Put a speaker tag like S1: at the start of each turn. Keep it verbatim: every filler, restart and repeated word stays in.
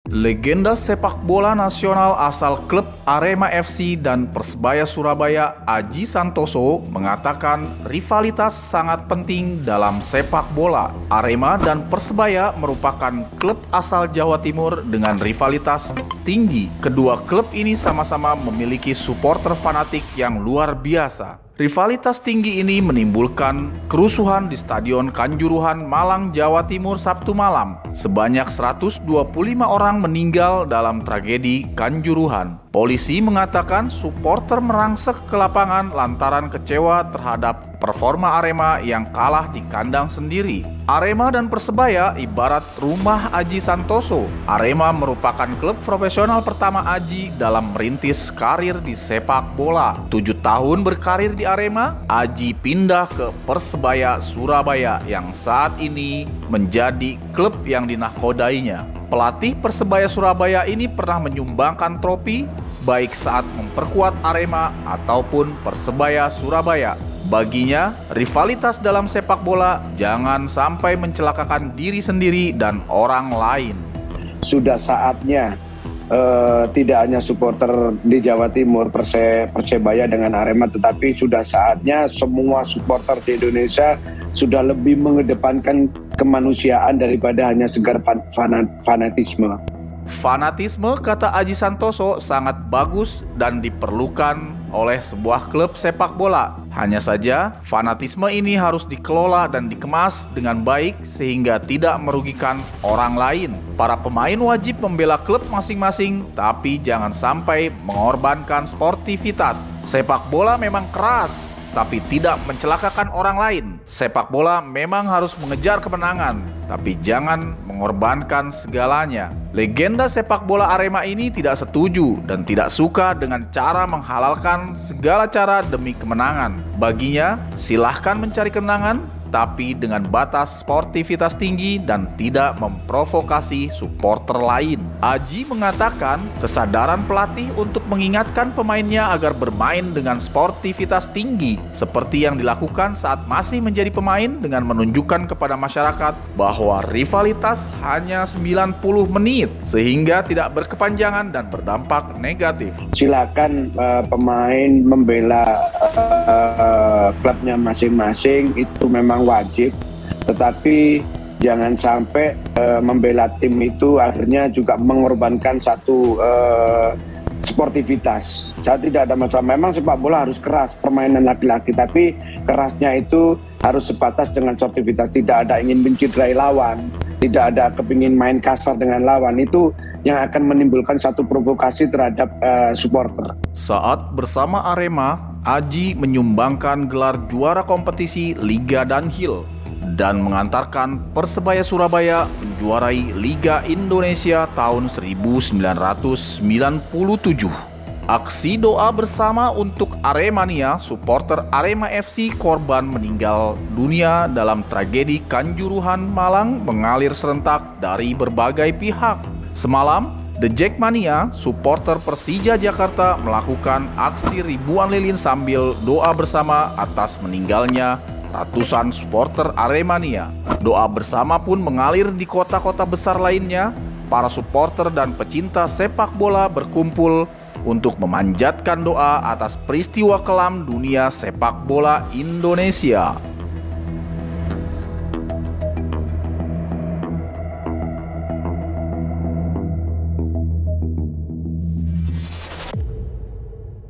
S1: Legenda sepak bola nasional asal klub Arema F C dan Persebaya Surabaya, Aji Santoso, mengatakan rivalitas sangat penting dalam sepak bola. Arema dan Persebaya merupakan klub asal Jawa Timur dengan rivalitas tinggi. Kedua klub ini sama-sama memiliki supporter fanatik yang luar biasa. Rivalitas tinggi ini menimbulkan kerusuhan di Stadion Kanjuruhan, Malang, Jawa Timur Sabtu malam. Sebanyak seratus dua puluh lima orang meninggal dalam tragedi Kanjuruhan. Polisi mengatakan supporter merangsek ke lapangan lantaran kecewa terhadap performa Arema yang kalah di kandang sendiri. Arema dan Persebaya ibarat rumah Aji Santoso. Arema merupakan klub profesional pertama Aji dalam merintis karir di sepak bola. Tujuh tahun berkarir di Arema, Aji pindah ke Persebaya Surabaya yang saat ini menjadi klub yang dinahkodainya. Pelatih Persebaya Surabaya ini pernah menyumbangkan trofi baik saat memperkuat Arema ataupun Persebaya Surabaya. Baginya, rivalitas dalam sepak bola jangan sampai mencelakakan diri sendiri dan orang lain.
S2: Sudah saatnya Uh, tidak hanya supporter di Jawa Timur Perse, Persebaya dengan Arema, tetapi sudah saatnya semua supporter di Indonesia sudah lebih mengedepankan kemanusiaan daripada hanya segar fan, fanat, fanatisme.
S1: Fanatisme, kata Aji Santoso, sangat bagus dan diperlukan oleh sebuah klub sepak bola. Hanya saja, fanatisme ini harus dikelola dan dikemas dengan baik sehingga tidak merugikan orang lain. Para pemain wajib membela klub masing-masing, tapi jangan sampai mengorbankan sportivitas. Sepak bola memang keras, tapi tidak mencelakakan orang lain. Sepak bola memang harus mengejar kemenangan, tapi jangan mengorbankan segalanya. Legenda sepak bola Arema ini tidak setuju dan tidak suka dengan cara menghalalkan segala cara demi kemenangan. Baginya, silahkan mencari kemenangan, tapi dengan batas sportivitas tinggi dan tidak memprovokasi supporter lain. Aji mengatakan kesadaran pelatih untuk mengingatkan pemainnya agar bermain dengan sportivitas tinggi seperti yang dilakukan saat masih menjadi pemain dengan menunjukkan kepada masyarakat bahwa rivalitas hanya sembilan puluh menit sehingga tidak berkepanjangan dan berdampak negatif.
S2: Silakan uh, pemain membela uh, klubnya masing-masing, itu memang wajib, tetapi jangan sampai uh, membela tim itu akhirnya juga mengorbankan satu uh, sportivitas. Saya tidak ada masalah, memang sepak bola harus keras, permainan laki-laki, tapi kerasnya itu harus sebatas dengan sportivitas. Tidak ada ingin mencederai lawan, tidak ada kepingin main kasar dengan lawan, itu yang akan menimbulkan satu provokasi terhadap uh, supporter.
S1: Saat bersama Arema, Aji menyumbangkan gelar juara kompetisi Liga Dunhill dan mengantarkan Persebaya Surabaya menjuarai Liga Indonesia tahun seribu sembilan ratus sembilan puluh tujuh. Aksi doa bersama untuk Aremania, supporter Arema F C korban meninggal dunia dalam tragedi Kanjuruhan, Malang mengalir serentak dari berbagai pihak. Semalam, The Jackmania, supporter Persija Jakarta, melakukan aksi ribuan lilin sambil doa bersama atas meninggalnya ratusan supporter Aremania. Doa bersama pun mengalir di kota-kota besar lainnya. Para supporter dan pecinta sepak bola berkumpul untuk memanjatkan doa atas peristiwa kelam dunia sepak bola Indonesia.